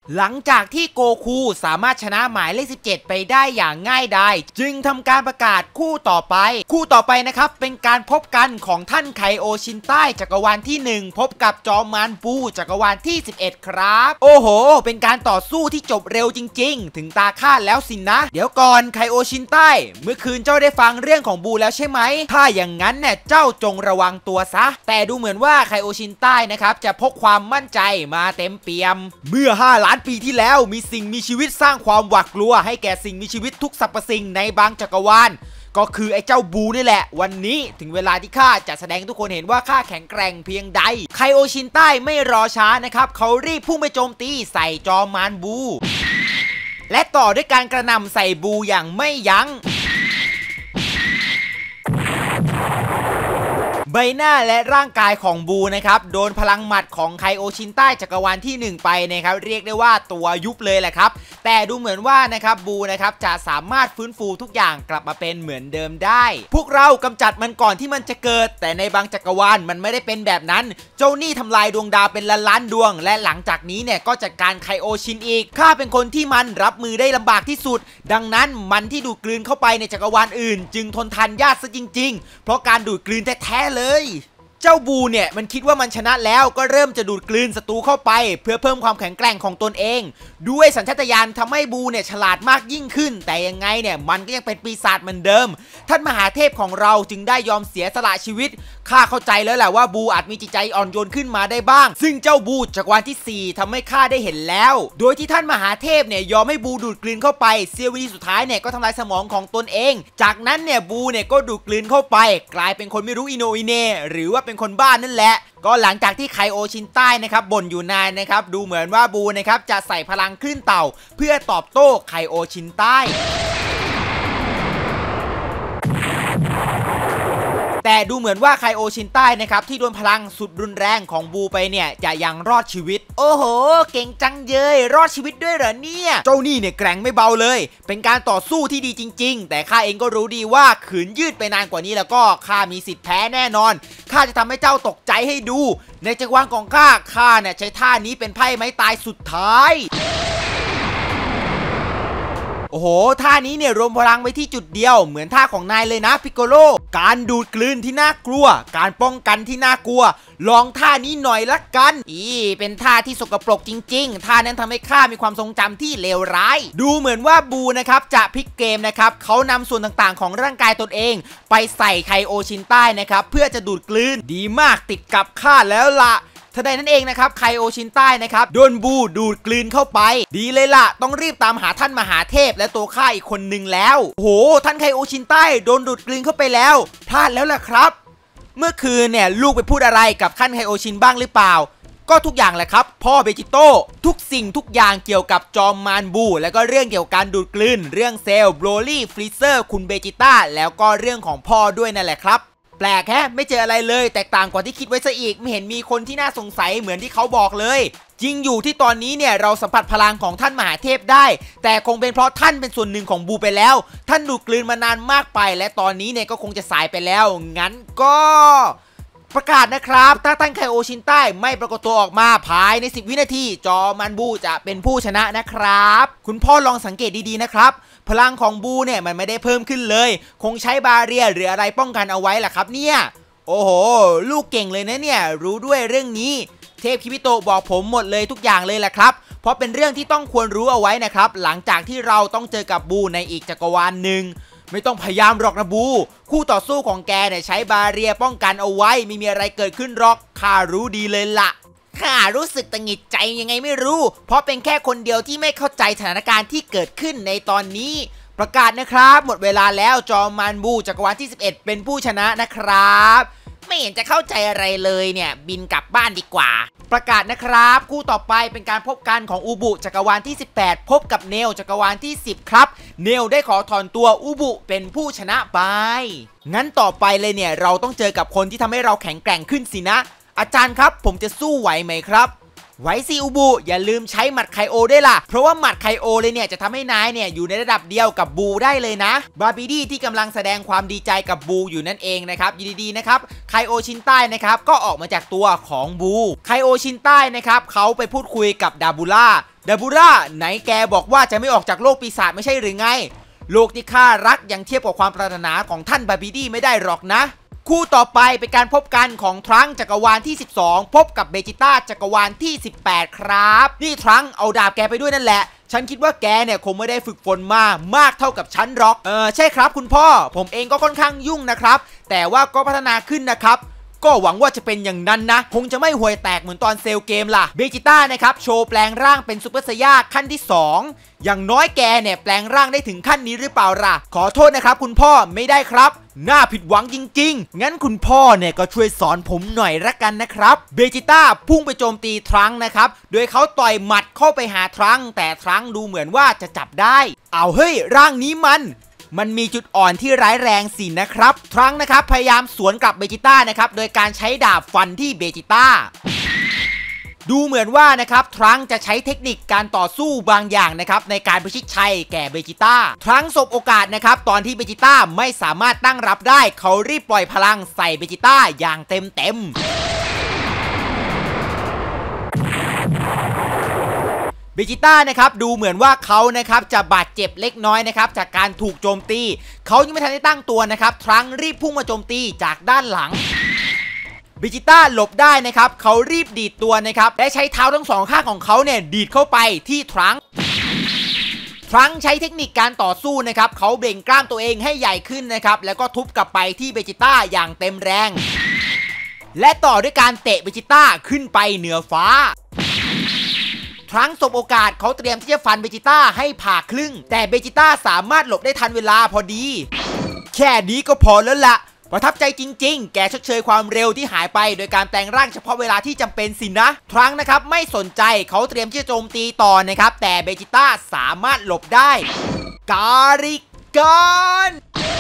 หลังจากที่โกคูสามารถชนะหมายเลข17ไปได้อย่างง่ายดายจึงทำการประกาศคู่ต่อไปนะครับเป็นการพบกันของท่านไคโอชินใต้จักรวาลที่1พบกับจอมมารบูจักรวาลที่11ครับโอ้โหเป็นการต่อสู้ที่จบเร็วจริงๆถึงตาข้าแล้วสินะเดี๋ยวก่อนไคโอชินใต้เมื่อคืนเจ้าได้ฟังเรื่องของบูแล้วใช่ไหมถ้าอย่างนั้นเนี่ยเจ้าจงระวังตัวซะแต่ดูเหมือนว่าไคโอชินใต้นะครับจะพกความมั่นใจมาเต็มเปี่ยมเมื่อ5 ล้านปีที่แล้วมีสิ่งมีชีวิตสร้างความหวาดกลัวให้แก่สิ่งมีชีวิตทุกสรรพสิ่งในบางจักรวาลก็คือไอ้เจ้าบูนี่แหละวันนี้ถึงเวลาที่ข้าจะแสดงทุกคนเห็นว่าข้าแข็งแกร่งเพียงใดไคโอชินใต้ไม่รอช้านะครับเขารีบพุ่งไปโจมตีใส่จอมมารบูและต่อด้วยการกระหน่ำใส่บูอย่างไม่ยั้งใบหน้าและร่างกายของบูนะครับโดนพลังหมัดของไคโอชินใต้จักรวาลที่1ไปนะครับเรียกได้ว่าตัวยุบเลยแหละครับแต่ดูเหมือนว่านะครับบูนะครับจะสามารถฟื้นฟูทุกอย่างกลับมาเป็นเหมือนเดิมได้พวกเรากำจัดมันก่อนที่มันจะเกิดแต่ในบางจักรวาลมันไม่ได้เป็นแบบนั้นเจ้านี่ทำลายดวงดาวเป็นล้านดวงและหลังจากนี้เนี่ยก็จัดการไคโอชินอีกข้าเป็นคนที่มันรับมือได้ลำบากที่สุดดังนั้นมันที่ดูดกลืนเข้าไปในจักรวาลอื่นจึงทนทานยากซะจริงๆเพราะการดูดกลืนแท้ๆเลยเจ้าบูเนี่ยมันคิดว่ามันชนะแล้วก็เริ่มจะดูดกลืนศัตรูเข้าไปเพื่อเพิ่มความแข็งแกร่งของตนเองด้วยสัญชาตญาณทำให้บูเนี่ยฉลาดมากยิ่งขึ้นแต่ยังไงเนี่ยมันก็ยังเป็นปีศาจเหมือนเดิมท่านมหาเทพของเราจึงได้ยอมเสียสละชีวิตข้าเข้าใจแล้วแหละว่าบูอาจมีจิตใจอ่อนโยนขึ้นมาได้บ้างซึ่งเจ้าบูจักรวาลที่4ทำให้ข้าได้เห็นแล้วโดยที่ท่านมหาเทพเนี่ยยอมให้บูดูดกลืนเข้าไปเสี้ยววินาทีสุดท้ายเนี่ยก็ทำลายสมองของตนเองจากนั้นเนี่ยบูเนี่ยก็ดูดกลืนเข้าไปกลายเป็นคนไม่รู้อิโนอิเนหรือว่าเป็นคนบ้านนั่นแหละก็หลังจากที่ไคโอชินใต้นะครับบ่นอยู่นานนะครับดูเหมือนว่าบูนะครับจะใส่พลังคลื่นเต่าเพื่อตอบโต้ไคโอชินใต้แต่ดูเหมือนว่าไคโอชินใต้นะครับที่โดนพลังสุดรุนแรงของบูไปเนี่ยจะยังรอดชีวิตโอ้โหเก่งจังเยยรอดชีวิตด้วยเหรอเนี่ยเจ้านี่เนี่ยแกร่งไม่เบาเลยเป็นการต่อสู้ที่ดีจริงๆแต่ข้าเองก็รู้ดีว่าขืนยืดไปนานกว่านี้แล้วก็ข้ามีสิทธิ์แพ้แน่นอนข้าจะทำให้เจ้าตกใจให้ดูในจักรวาลของข้าเนี่ยใช้ท่านี้เป็นไพ่ไม้ตายสุดท้ายโอ้โหท่านี้เนี่ยรวมพลังไว้ที่จุดเดียวเหมือนท่าของนายเลยนะพิกโกโลการดูดกลืนที่น่ากลัวการป้องกันที่น่ากลัวลองท่านี้หน่อยละกันเป็นท่าที่สกปรกจริงๆท่านั้นทำให้ข้ามีความทรงจำที่เลวร้ายดูเหมือนว่าบูนะครับจะพลิกเกมนะครับเขานำส่วนต่างๆของร่างกายตนเองไปใส่ไคโอชินใต้นะครับเพื่อจะดูดกลืนดีมากติดกับข้าแล้วล่ะทันใดนั่นเองนะครับไคโอชินใต้นะครับโดนบูดูดกลืนเข้าไปดีเลยล่ะต้องรีบตามหาท่านมหาเทพและตัวข้าอีกคนนึงแล้วโอ้โหท่านไคโอชินใต้โดนดูดกลืนเข้าไปแล้วพลาดแล้วล่ะครับเมื่อคืนเนี่ยลูกไปพูดอะไรกับท่านไคโอชินบ้างหรือเปล่าก็ทุกอย่างแหละครับพ่อเบจิโต้ทุกสิ่งทุกอย่างเกี่ยวกับจอมมารบูแล้วก็เรื่องเกี่ยวกับการดูดกลืนเรื่องเซลล์โบรลี่ฟรีเซอร์คุณเบจิต้าแล้วก็เรื่องของพ่อด้วยนั่นแหละครับแปลกแฮะไม่เจออะไรเลยแตกต่างกว่าที่คิดไว้ซะอีกไม่เห็นมีคนที่น่าสงสัยเหมือนที่เขาบอกเลยจริงอยู่ที่ตอนนี้เนี่ยเราสัมผัสพลังของท่านมหาเทพได้แต่คงเป็นเพราะท่านเป็นส่วนหนึ่งของบูไปแล้วท่านดูดกลืนมานานมากไปและตอนนี้เนี่ยก็คงจะสายไปแล้วงั้นก็ประกาศนะครับถ้าท่านไคโอชินใต้ไม่ปรากฏตัวออกมาภายใน10 วินาทีจอมันบูจะเป็นผู้ชนะนะครับคุณพ่อลองสังเกตดีๆนะครับพลังของบูเนี่ยมันไม่ได้เพิ่มขึ้นเลยคงใช้บาเรียหรืออะไรป้องกันเอาไว้แหละครับเนี่ยโอ้โหลูกเก่งเลยนะเนี่ยรู้ด้วยเรื่องนี้เทพคิบิโตะบอกผมหมดเลยทุกอย่างเลยแหละครับเพราะเป็นเรื่องที่ต้องควรรู้เอาไว้นะครับหลังจากที่เราต้องเจอกับบูในอีกจักรวาลหนึ่งไม่ต้องพยายามหรอกนะบูคู่ต่อสู้ของแกเนี่ยใช้บาเรียป้องกันเอาไว้ไม่มีอะไรเกิดขึ้นหรอกข้ารู้ดีเลยล่ะข้ารู้สึกตังหิดใจยังไงไม่รู้เพราะเป็นแค่คนเดียวที่ไม่เข้าใจสถานการณ์ที่เกิดขึ้นในตอนนี้ประกาศนะครับหมดเวลาแล้วจอมมารบูจักรวาลที่11เป็นผู้ชนะนะครับไม่เห็นจะเข้าใจอะไรเลยเนี่ยบินกลับบ้านดีกว่าประกาศนะครับคู่ต่อไปเป็นการพบกันของอูบุจักรวาลที่18พบกับเนลจักรวาลที่10ครับเนลได้ขอถอนตัวอูบุเป็นผู้ชนะไปงั้นต่อไปเลยเนี่ยเราต้องเจอกับคนที่ทำให้เราแข็งแกร่งขึ้นสินะอาจารย์ครับผมจะสู้ไหวไหมครับไว้สิอูบุอย่าลืมใช้หมัดไคโอด้วยล่ะเพราะว่าหมัดไคโอเลยเนี่ยจะทำให้นายเนี่ยอยู่ในระดับเดียวกับบูได้เลยนะบาร์บีดี้ที่กำลังแสดงความดีใจกับบูอยู่นั่นเองนะครับอยู่ดีๆนะครับไคโอชินใต้นะครับก็ออกมาจากตัวของบูไคโอชินใต้นะครับเขาไปพูดคุยกับดาบูล่าดาบูร่าไหนแกบอกว่าจะไม่ออกจากโลกปีศาจไม่ใช่หรือไงโลกที่ข้ารักยังเทียบกับความปรารถนาของท่านบาบิดี้ไม่ได้หรอกนะคู่ต่อไปเป็นการพบกันของทรังจักรวาลที่12พบกับเบจิต้าจักรวาลที่18ครับนี่ทรังเอาดาบแกไปด้วยนั่นแหละฉันคิดว่าแกเนี่ยคงไม่ได้ฝึกฝนมากเท่ากับฉันหรอกใช่ครับคุณพ่อผมเองก็ค่อนข้างยุ่งนะครับแต่ว่าก็พัฒนาขึ้นนะครับก็หวังว่าจะเป็นอย่างนั้นนะคงจะไม่ห่วยแตกเหมือนตอนเซลเกมล่ะเบจิต้านะครับโชว์แปลงร่างเป็นซูเปอร์ไซย่าขั้นที่2อย่างน้อยแกเนี่ยแปลงร่างได้ถึงขั้นนี้หรือเปล่าล่ะขอโทษนะครับคุณพ่อไม่ได้ครับน่าผิดหวังจริงๆงั้นคุณพ่อเนี่ยก็ช่วยสอนผมหน่อยละกันนะครับเบจิต้าพุ่งไปโจมตีทรังนะครับโดยเขาต่อยหมัดเข้าไปหาทรังแต่ทรังดูเหมือนว่าจะจับได้เอาเฮ้ยร่างนี้มันมีจุดอ่อนที่ร้ายแรงสินะครับทรังนะครับพยายามสวนกลับเบจิต้านะครับโดยการใช้ดาบฟันที่เบจิต้าดูเหมือนว่านะครับทรังจะใช้เทคนิคการต่อสู้บางอย่างนะครับในการพิชิตชัยแก่เบจิต้าทรังสบโอกาสนะครับตอนที่เบจิต้าไม่สามารถตั้งรับได้เขารีบปล่อยพลังใส่เบจิต้าอย่างเต็มเบจิต้านะครับดูเหมือนว่าเขานะครับจะบาดเจ็บเล็กน้อยนะครับจากการถูกโจมตีเขายังไม่ทันได้ตั้งตัวนะครับทรังรีบพุ่งมาโจมตีจากด้านหลังเบจิต้าหลบได้นะครับเขารีบดีดตัวนะครับและใช้เท้าทั้งสองข้างของเขาเนี่ยดีดเข้าไปที่ทรังใช้เทคนิคการต่อสู้นะครับเขาเบ่งกล้ามตัวเองให้ใหญ่ขึ้นนะครับแล้วก็ทุบกลับไปที่เบจิต้าอย่างเต็มแรงและต่อด้วยการเตะเบจิต้าขึ้นไปเหนือฟ้าทรังสบโอกาสเขาเตรียมที่จะฟันเบจิต้าให้ผ่าครึ่งแต่เบจิต้าสามารถหลบได้ทันเวลาพอดีแค่นี้ก็พอแล้วละประทับใจจริงๆแกชดเชยความเร็วที่หายไปโดยการแปลงร่างเฉพาะเวลาที่จำเป็นสินะทรังนะครับไม่สนใจเขาเตรียมที่จะโจมตีต่อนะครับแต่เบจิต้าสามารถหลบได้การิกัน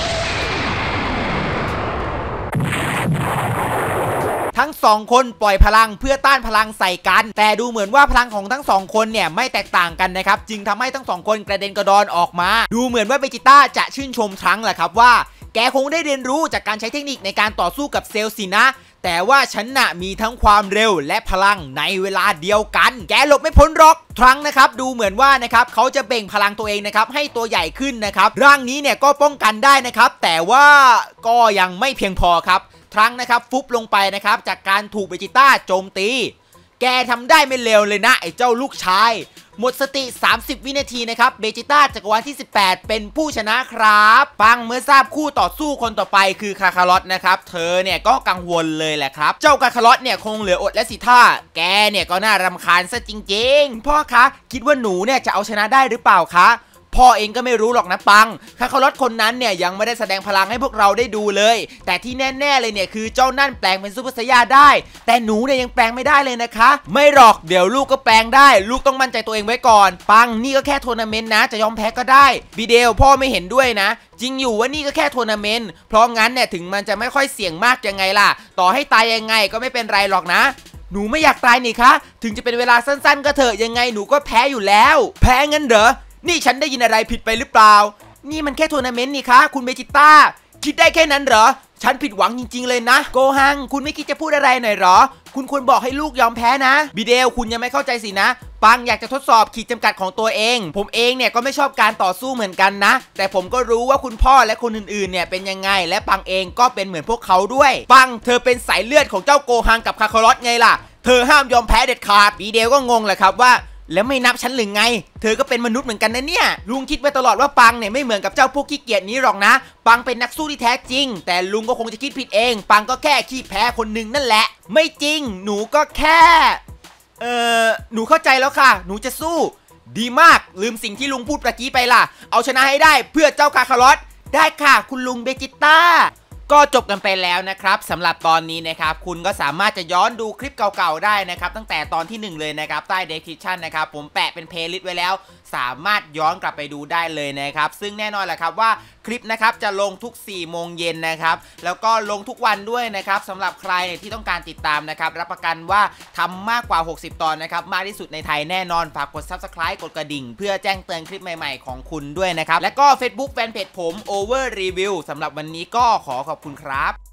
ทั้งสองคนปล่อยพลังเพื่อต้านพลังใส่กันแต่ดูเหมือนว่าพลังของทั้งสองคนเนี่ยไม่แตกต่างกันนะครับจึงทำให้ทั้งสองคนกระเด็นกระดอนออกมาดูเหมือนว่าเบจิต้าจะชื่นชมทรังแหละครับว่าแกคงได้เรียนรู้จากการใช้เทคนิคในการต่อสู้กับเซลล์สินะแต่ว่าฉันน่ะมีทั้งความเร็วและพลังในเวลาเดียวกันแกหลบไม่พ้นหรอกทรังนะครับดูเหมือนว่านะครับเขาจะเบ่งพลังตัวเองนะครับให้ตัวใหญ่ขึ้นนะครับร่างนี้เนี่ยก็ป้องกันได้นะครับแต่ว่าก็ยังไม่เพียงพอครับทรังนะครับฟุบลงไปนะครับจากการถูกเบจิต้าโจมตีแกทำได้ไม่เลวเลยนะไอ้เจ้าลูกชายหมดสติ30วินาทีนะครับเบจิต้าจักรวาลที่18เป็นผู้ชนะครับฟังเมื่อทราบคู่ต่อสู้คนต่อไปคือคาคาลอตนะครับเธอเนี่ยก็กังวลเลยแหละครับเจ้าคาคาลอตเนี่ยคงเหลืออดและสิท่าแกเนี่ยก็น่ารำคาญซะจริงๆพ่อคะคิดว่าหนูเนี่ยจะเอาชนะได้หรือเปล่าคะพ่อเองก็ไม่รู้หรอกนะปังคาคาลอตคนนั้นเนี่ยยังไม่ได้แสดงพลังให้พวกเราได้ดูเลยแต่ที่แน่ๆเลยเนี่ยคือเจ้านั่นแปลงเป็นซูเปอร์ไซย่าได้แต่หนูเนี่ยยังแปลงไม่ได้เลยนะคะไม่หรอกเดี๋ยวลูกก็แปลงได้ลูกต้องมั่นใจตัวเองไว้ก่อนปังนี่ก็แค่ทัวร์นาเมนต์นะจะยอมแพ้ก็ได้บีเดลพ่อไม่เห็นด้วยนะจริงอยู่ว่านี่ก็แค่ทัวร์นาเมนต์เพราะงั้นเนี่ยถึงมันจะไม่ค่อยเสี่ยงมากยังไงล่ะต่อให้ตายยังไงก็ไม่เป็นไรหรอกนะหนูไม่อยากตายนี่คะถึงจะเป็นเวลาสั้นๆก็เถอะยังไงหนูก็แพ้อยู่แล้วแพ้งั้นเหรอนี่ฉันได้ยินอะไรผิดไปหรือเปล่านี่มันแค่ทัวร์นาเมนต์นี่คะคุณเบจิต้าคิดได้แค่นั้นเหรอฉันผิดหวังจริงๆเลยนะโกฮังคุณไม่คิดจะพูดอะไรหน่อยเหรอคุณควรบอกให้ลูกยอมแพ้นะบิเดลคุณยังไม่เข้าใจสินะปังอยากจะทดสอบขีดจำกัดของตัวเองผมเองเนี่ยก็ไม่ชอบการต่อสู้เหมือนกันนะแต่ผมก็รู้ว่าคุณพ่อและคนอื่นๆเนี่ยเป็นยังไงและปังเองก็เป็นเหมือนพวกเขาด้วยปังเธอเป็นสายเลือดของเจ้าโกฮังกับคาคาลอตไงล่ะเธอห้ามยอมแพ้เด็ดขาดบิเดลก็งงแหละครับว่าแล้วไม่นับฉันหรือไงเธอก็เป็นมนุษย์เหมือนกันนะเนี่ยลุงคิดไว้ตลอดว่าปังเนี่ยไม่เหมือนกับเจ้าพวกขี้เกียจนี้หรอกนะปังเป็นนักสู้ที่แท้จริงแต่ลุงก็คงจะคิดผิดเองปังก็แค่ขี้แพ้คนหนึ่งนั่นแหละไม่จริงหนูก็แค่หนูเข้าใจแล้วค่ะหนูจะสู้ดีมากลืมสิ่งที่ลุงพูดเมื่อกี้ไปล่ะเอาชนะให้ได้เพื่อเจ้าคาคาลอตได้ค่ะคุณลุงเบจิต้าก็จบกันไปแล้วนะครับสำหรับตอนนี้นะครับคุณก็สามารถจะย้อนดูคลิปเก่าๆได้นะครับตั้งแต่ตอนที่1เลยนะครับใต้ description นะครับผมแปะเป็นเพลย์ลิสต์ไว้แล้วสามารถย้อนกลับไปดูได้เลยนะครับซึ่งแน่นอนแหละครับว่าคลิปนะครับจะลงทุก4 โมงเย็นนะครับแล้วก็ลงทุกวันด้วยนะครับสำหรับใครที่ต้องการติดตามนะครับรับประกันว่าทำมากกว่า60 ตอนนะครับมากที่สุดในไทยแน่นอนฝากกด Subscribe กดกระดิ่งเพื่อแจ้งเตือนคลิปใหม่ๆของคุณด้วยนะครับและก็ Facebook Fanpage ผม Over Review สำหรับวันนี้ก็ขอขอบคุณครับ